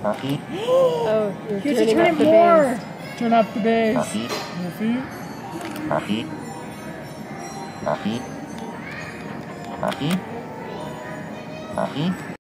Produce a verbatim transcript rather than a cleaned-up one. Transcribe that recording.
Oh, you're you have to turning turn up it the more. bass. Turn up the bass. Your feet. Happy. Happy. Happy. Happy.